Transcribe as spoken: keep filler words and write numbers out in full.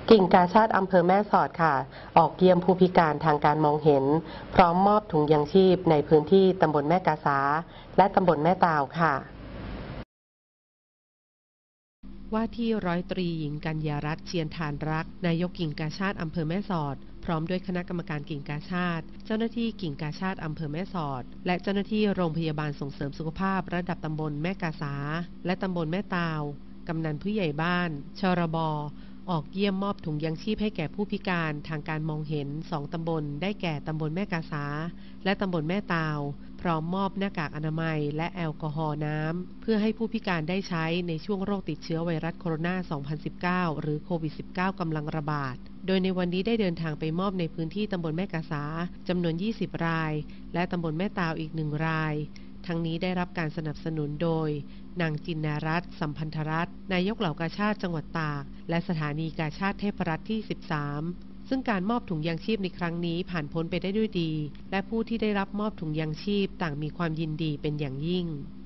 กิ่งกาชาดอำเภอแม่สอดค่ะออกเยี่ยมผู้พิการทางการมองเห็นพร้อมมอบถุงยางชีพในพื้นที่ตำบลแม่กาสาและตำบลแม่ตาวค่ะว่าที่ร้อยตรีหญิงกัญญารัตน์เชียนทานรักนายกกิ่งกาชาดอำเภอแม่สอดพร้อมด้วยคณะกรรมการกิ่งกาชาดเจ้าหน้าที่กิ่งกาชาดอำเภอแม่สอดและเจ้าหน้าที่โรงพยาบาลส่งเสริมสุขภาพระดับตำบลแม่กาสาและตำบลแม่ตาวกำนันผู้ใหญ่บ้านชรบออกเยี่ยมมอบถุงยางชีพให้แก่ผู้พิการทางการมองเห็นสองตำบลได้แก่ตำบลแม่กาสาและตำบลแม่ตาวพร้อมมอบหน้ากากอนามัยและแอลกอฮอล์น้ำเพื่อให้ผู้พิการได้ใช้ในช่วงโรคติดเชื้อไวรัสโคโรนา สองพันสิบเก้า หรือโควิด สิบเก้า กำลังระบาดโดยในวันนี้ได้เดินทางไปมอบในพื้นที่ตำบลแม่กาสาจำนวนยี่สิบรายและตำบลแม่ตาวอีกหนึ่งรายทั้งนี้ได้รับการสนับสนุนโดยนางจินนารัตน์สัมพันธรัตน์นายกเหล่ากาชาดจังหวัดตากและสถานีกาชาดเทพรัตน์ที่สิบสามซึ่งการมอบถุงยางชีพในครั้งนี้ผ่านพ้นไปได้ด้วยดีและผู้ที่ได้รับมอบถุงยางชีพต่างมีความยินดีเป็นอย่างยิ่ง